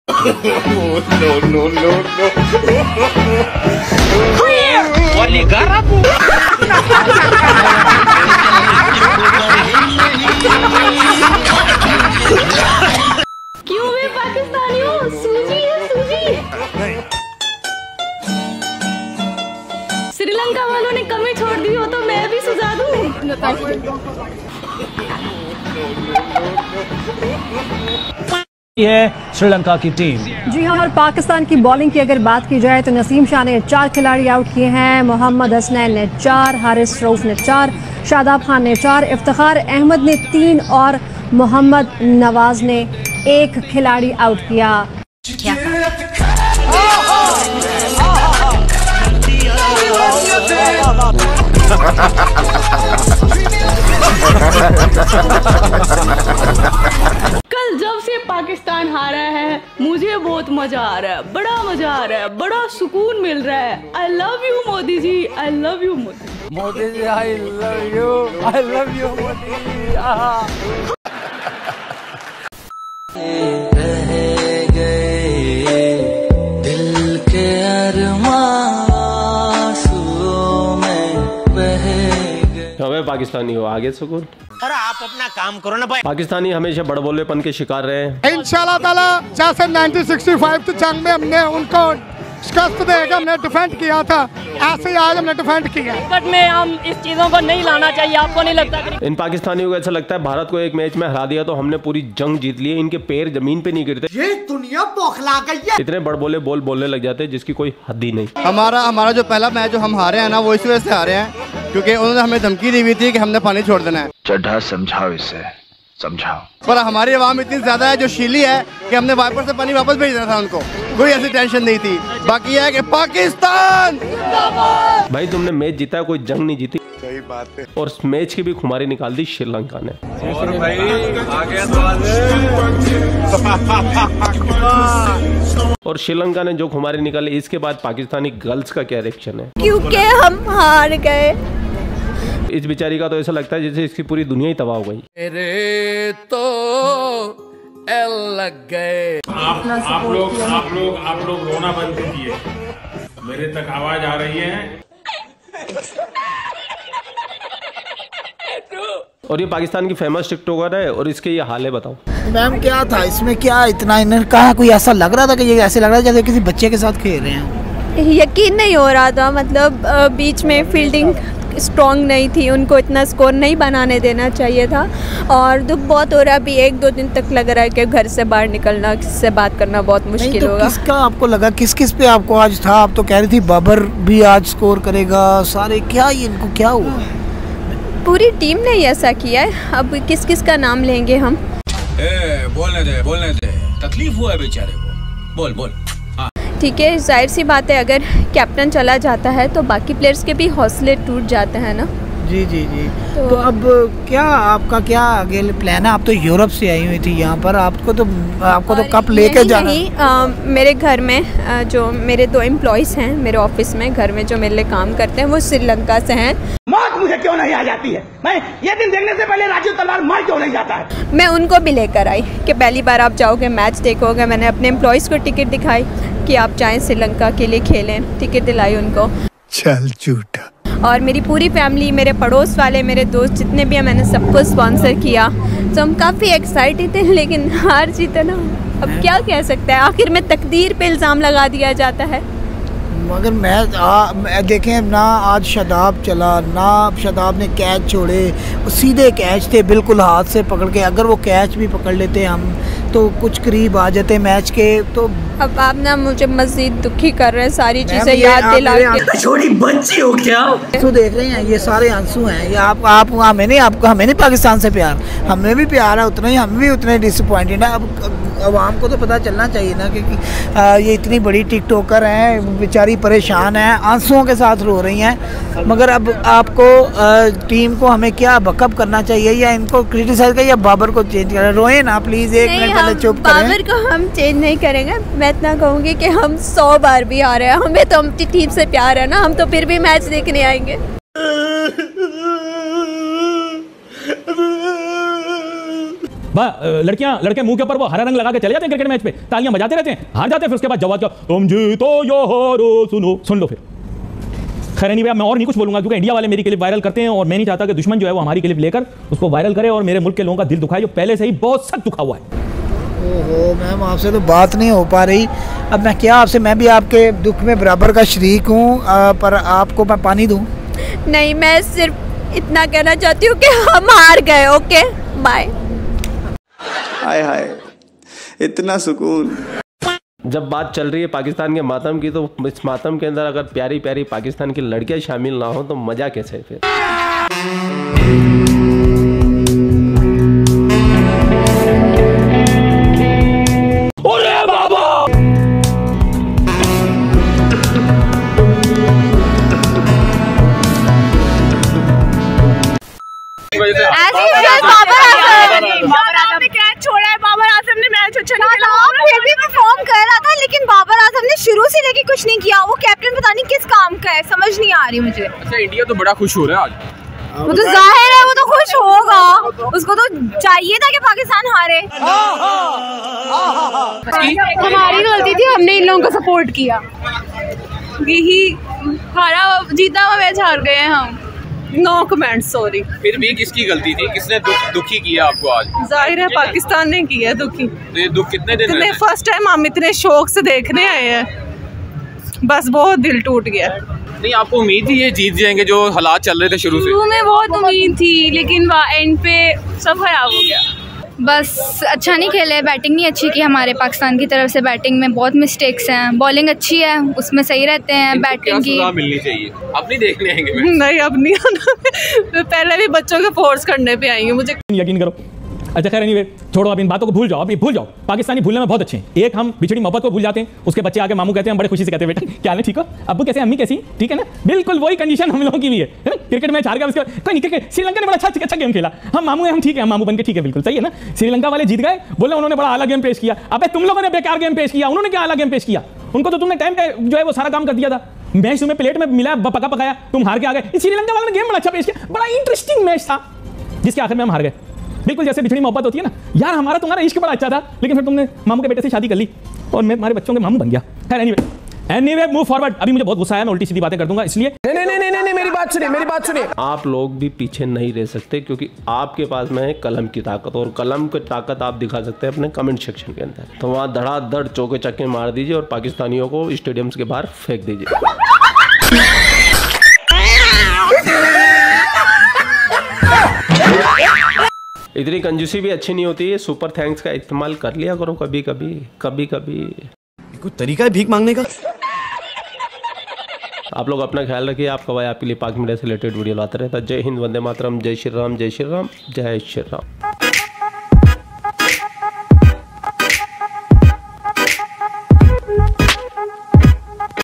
क्यों मैं पाकिस्तानी हूँ? सूजी है सूजी। श्रीलंका वालों ने कमी छोड़ दी हो तो मैं भी सुझा दूँ। ये श्रीलंका की टीम। जी हाँ, और पाकिस्तान की बॉलिंग की अगर बात की जाए तो नसीम शाह ने 4 खिलाड़ी आउट किए हैं, मोहम्मद हसनैन ने 4, हारिस रऊफ ने 4, शादाब खान ने 4, इफ्तिखार अहमद ने 3 और मोहम्मद नवाज ने 1 खिलाड़ी आउट किया। कल जब से पाकिस्तान हारा है मुझे बहुत मजा आ रहा है, बड़ा मजा आ रहा है, बड़ा सुकून मिल रहा है। I love you Modi ji, I love you Modi ji, I love you Modi ji. दिल के हमें पाकिस्तानी हो आगे सुकून। अरे आप अपना काम करो ना भाई। पाकिस्तानी हमेशा बड़बोलेपन के शिकार रहे हैं। इंशाल्लाह ताला जैसे 1965 की जंग में हमने उनको शिकस्त देकर हमने डिफेंड किया था, ऐसे ही आज हमने डिफेंड किया। क्रिकेट में हम इस चीजों को नहीं लाना चाहिए, आपको नहीं लगता? इन पाकिस्तानियों को ऐसा लगता है भारत को एक मैच में हरा दिया तो हमने पूरी जंग जीत ली है, इनके पैर जमीन पे नहीं गिरते। ये दुनिया बौखला गई है। इतने बड़बोले बोल बोलने लग जाते हैं जिसकी कोई हद ही नहीं। हमारा जो पहला मैच जो हम हारे हैं ना, वो इसी वजह से हारे हैं क्योंकि उन्होंने हमें धमकी दी हुई थी कि हमने पानी छोड़ देना है। चड्ढा समझाओ इसे, समझाओ। पर हमारी आवाम इतनी ज्यादा है जो शीली है कि हमने वाइपर से पानी वापस भेज देना था उनको, कोई ऐसी टेंशन नहीं थी। बाकी है कि पाकिस्तान भाई तुमने मैच जीता है, कोई जंग नहीं जीती। सही बात है। और मैच की भी खुमारी निकाल दी श्रीलंका ने। और भाई आ गया और श्रीलंका ने जो खुमारी निकाली, इसके बाद पाकिस्तानी गर्ल्स का क्या रिएक्शन है? क्योंकि हम हार गए। इस बेचारी का तो ऐसा लगता है जैसे इसकी पूरी दुनिया ही तबाह हो गई। मेरे तो एल लग गए। आप लोग रोना बंद कीजिए, मेरे तक आवाज आ रही है। और ये पाकिस्तान की फेमस टिकटॉकर है और इसके ये हाल है, बताओ मैम क्या था इसमें, क्या इतना इन्हें कहा? कोई ऐसा लग रहा था कि ये ऐसे लग रहा था जैसे किसी बच्चे के साथ खेल रहे हैं। यकीन नहीं हो रहा था, मतलब बीच में फील्डिंग स्ट्रॉन्ग नहीं थी, उनको इतना स्कोर नहीं बनाने देना चाहिए था। और दुख बहुत हो रहा है, अभी 1-2 दिन तक लग रहा है कि घर से बाहर निकलना, किससे बात करना बहुत मुश्किल तो होगा। किसका आपको लगा, किस पे आपको आज था? आप तो कह रही थी बाबर भी आज स्कोर करेगा, सारे क्या ये इनको क्या हुआ? पूरी टीम ने ऐसा किया है, अब किस का नाम लेंगे हम? बोलने दे, तकलीफ हुआ है बेचारे को, बोल। ठीक है, जाहिर सी बात है, अगर कैप्टन चला जाता है तो बाकी प्लेयर्स के भी हौसले टूट जाते हैं ना। जी तो अब क्या आपका क्या आगे प्लान है? आप तो यूरोप से आई हुई थी यहाँ पर, आपको तो कप लेके जाना। नहीं, मेरे घर में जो मेरे 2 एम्प्लॉयज़ हैं मेरे ऑफिस में, घर में जो मेरे लिए काम करते हैं, वो श्रीलंका से हैं। मौत मुझे क्यों नहीं आ जाती है? मैं ये दिन देखने से पहले राजीव तलवार मर क्यों नहीं जाता है? मैं उनको भी लेकर आई कि पहली बार आप जाओगे, मैच देखोगे। मैंने अपने एम्प्लॉयज़ को टिकट दिखाई कि आप जाएं श्रीलंका के लिए खेलें, टिकट दिलाई उनको। चल झूठा। और मेरी पूरी फैमिली, मेरे पड़ोस वाले, मेरे दोस्त जितने भी हैं, मैंने सबको स्पॉन्सर किया। तो हम काफ़ी एक्साइटेड थे, लेकिन हार जीते ना, अब क्या कह सकते हैं? आखिर में तकदीर पे इल्ज़ाम लगा दिया जाता है। मगर मैं देखें ना, आज शादाब चला ना, शादाब ने कैच छोड़े, वो सीधे कैच थे, बिल्कुल हाथ से पकड़ के। अगर वो कैच भी पकड़ लेते हम तो कुछ करीब आ जाते मैच के। तो अब आप ना मुझे मज़ीद दुखी कर रहे हैं, सारी चीज़ें याद दिला के। छोटी बच्ची हो क्या? आंसू देख रहे हैं, ये सारे आंसू हैं। ये आप हमें नहीं पाकिस्तान से प्यार, हमें भी प्यार है उतना ही, हम भी उतने डिसअपॉइंटेड हैं। अब आवाम को तो पता चलना चाहिए ना कि ये इतनी बड़ी टिकटॉकर हैं, बेचारी परेशान है, आंसुओं के साथ रो रही हैं। मगर अब आपको टीम को हमें क्या बकअप करना चाहिए, या इनको क्रिटिसाइज करें, या बाबर को चेंज करें? रोए ना प्लीज, 1 मिनट पहले चुप करें। बाबर को हम चेंज नहीं करेंगे। मैं इतना कहूँगी कि हम 100 बार भी आ रहे हैं, हमें तो अपनी टीम से प्यार है ना, हम तो फिर भी मैच देखने आएंगे। लड़कियां लड़के मुंह के ऊपर वो हरा रंग लगा के चले जाते हैं क्रिकेट मैच पे, तालियां बजाते रहते हैं, हार जाते हैं, फिर उसके बाद जवाब क्या, तुम जीतो यो हारो सुनो, सुन लो फिर। खैर नहीं भैया, मैं और नहीं कुछ बोलूंगा क्योंकि इंडिया वाले मेरी क्लिप वायरल करते हैं और मैं नहीं चाहता कि दुश्मन जो है वो हमारी क्लिप लेकर उसको वायरल करे और मेरे मुल्क के लोगों का दिल दुखाए जो पहले से ही बहुत सख्त दुखा हुआ है। ओहो मैम, आपसे तो बात नहीं हो पा रही। अब मैं क्या आपसे, मैं भी आपके दुख में बराबर का शरीक हूँ, पर आपको मैं पानी दूँ? नहीं, मैं सिर्फ इतना कहना चाहती हूँ कि हम हार गए। Okay bye. हाय हाय, इतना सुकून। जब बात चल रही है पाकिस्तान के मातम की, तो इस मातम के अंदर अगर प्यारी प्यारी पाकिस्तान की लड़कियां शामिल ना हो तो मजा कैसे फिर। अरे बाबा बाबर आजम ने कैच छोड़ा है, बाबर आजम ने मैच अच्छा नहीं खेला, फिर भी परफॉर्म कर रहा था, लेकिन बाबर आजम ने शुरू से लेके कुछ नहीं किया। वो कैप्टन पता नहीं किस काम का है, समझ नहीं आ रही मुझे। अच्छा, इंडिया तो बड़ा खुश हो रहा है आज। वो तो जाहिर है, वो तो खुश होगा, उसको तो चाहिए था कि पाकिस्तान हारे। हमारी गलती थी, हमने इन लोगों को सपोर्ट किया, यही हारा जीता हुआ मैच हार गए हैं हम। No comment, sorry. फिर भी किसकी गलती थी, किसने दुखी किया आपको आज? जाहिर है पाकिस्तान ने किया दुखी। तो ये दुख कितने दिन में फर्स्ट टाइम हम इतने शौक से देखने आए हैं, बस बहुत दिल टूट गया। नहीं, आपको उम्मीद थी ये जीत जाएंगे जो हालात चल रहे थे शुरू से? शुरू में बहुत उम्मीद थी, लेकिन एंड पे सब खराब हो गया। बस अच्छा नहीं खेले, बैटिंग नहीं अच्छी की हमारे पाकिस्तान की तरफ से, बैटिंग में बहुत मिस्टेक्स हैं, बॉलिंग अच्छी है उसमें सही रहते हैं, बैटिंग की मिलनी चाहिए। अब नहीं देखने आएंगे? नहीं, अब नहीं आना। पहले भी बच्चों को फोर्स करने पे आएंगे, मुझे यकीन करो। अच्छा खैर एनीवे, छोड़ो अब इन बातों को, भूल जाओ, अभी भूल जाओ। पाकिस्तानी भूलने में बहुत अच्छे हैं। एक हम बिछड़ी मोहब्बत को भूल जाते हैं, उसके बच्चे आके मामू कहते हैं, हम बड़े खुशी से कहते हैं बेटा क्या हाल है, ठीक हो, अब्बू कैसे, अम्मी कैसी, ठीक है ना। बिल्कुल वही कंडीशन हम लोगों की भी है ना। क्रिकेट मैच हार गया, उसके कोई नहीं, क्रिकेट श्रीलंका ने बड़ा अच्छा गेम खेला, हम मामू हैं, हम ठीक है, हम मामू बन के ठीक है, बिल्कुल सही है ना। श्रीलंका वाले जीत गए, बोले उन्होंने बड़ा अलग गेम पेश किया। अबे तुम लोगों ने बेकार गेम पेश किया, उन्होंने क्या अलग गेम पेश किया? उनको तो तुमने टाइम पे जो है वो सारा काम कर दिया था, मैच तुम्हें प्लेट में मिला, पका पकाया, तुम हार के आ गए। श्रीलंका वालों ने गेम बड़ा अच्छा पेश किया, बड़ा इंटरेस्टिंग मैच था, जिसके आखिर में हम हार गए। बिल्कुल जैसे बिछड़ी मोहब्बत होती है ना यार, हमारा तुम्हारा इश्क बड़ा अच्छा था, लेकिन फिर तुमने मामू के बेटे से शादी कर ली और मैं तुम्हारे बच्चों के मामू बन गया। खैर एनीवे मूव फॉरवर्ड। अभी मुझे बहुत गुस्सा आया, मैं उल्टी सीधी बातें कर दूंगा, इसलिए नहीं, मेरी बात सुनिए। आप लोग भी पीछे नहीं रह सकते, क्योंकि आपके पास में है कलम की ताकत, और कलम की ताकत आप दिखा सकते हैं अपने कमेंट सेक्शन के अंदर। तो वहाँ धड़ाधड़ चौके चक्के मार दीजिए और पाकिस्तानियों को स्टेडियम्स के बाहर फेंक दीजिए। इतनी कंजूसी भी अच्छी नहीं होती है, सुपर थैंक्स का इस्तेमाल कर लिया करो कभी कभी। कोई तरीका है भीख मांगने का? आप लोग अपना ख्याल रखिए। आपका भाई आपके लिए पाक मीडिया से रिलेटेड वीडियो लाता रहता है। जय हिंद, वंदे मातरम, जय श्री राम, जय श्री राम, जय श्री राम।